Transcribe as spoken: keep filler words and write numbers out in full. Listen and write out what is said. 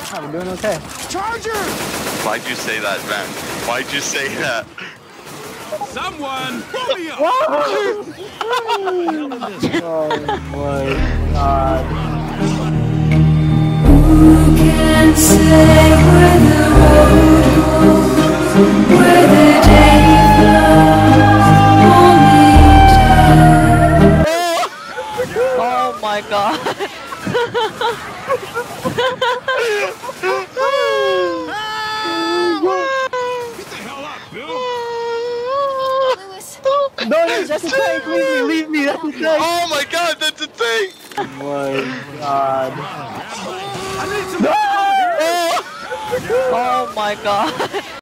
I'm doing okay. Charger! Why'd you say that, man? Why'd you say that? Someone pull me up! Oh my god. Who can say where the road goes, where the day flows, only time. Oh my god. Get the hell up, Bill! No, that's a tank. Leave me, leave me. That's a tank. Oh my god, that's a thing! Oh my god. I need some No! help here! Oh my god.